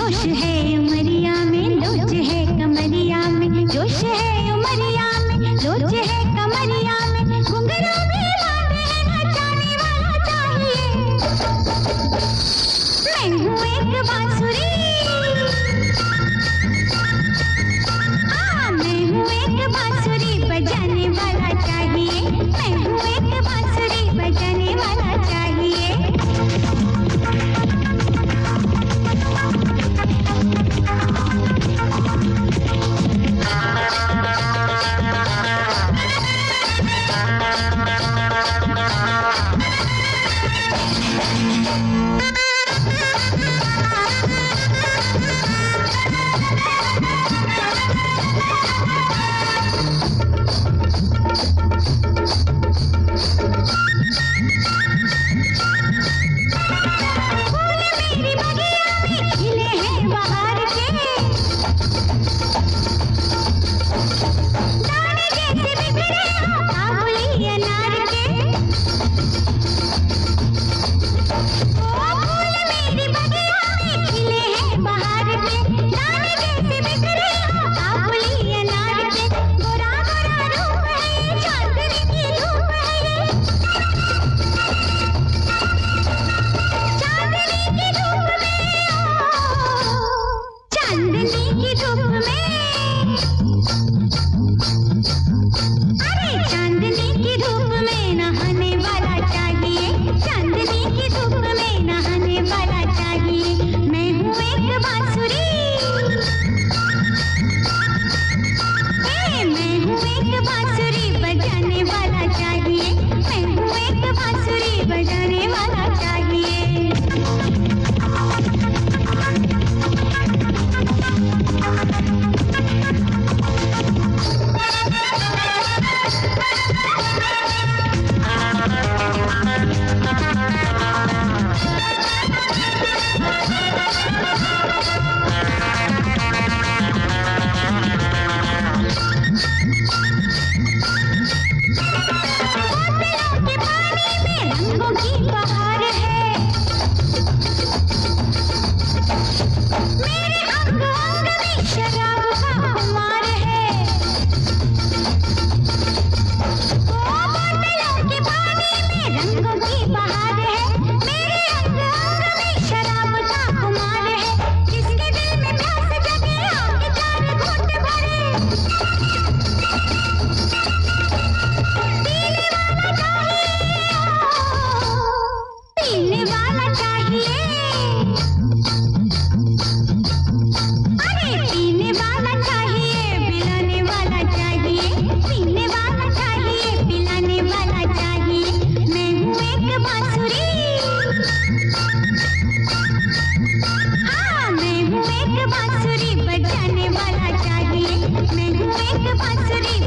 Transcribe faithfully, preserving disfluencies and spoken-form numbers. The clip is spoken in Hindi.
जोश है उमरिया में, लोच है कमरिया में, जोश है उमरिया में, लोच है कमरिया में, घुंघरू में बांधे नचाने वाला चाहिए। मैं हूँ एक बांसुरी, हाँ मैं हूँ एक बांसुरी बजाने वाला चाहिए। मैं हूँ एक बांसुरी बजाने वाला चाहिए। बांसुरी बजाने वाला चाहिए। मैं हूँ एक बांसुरी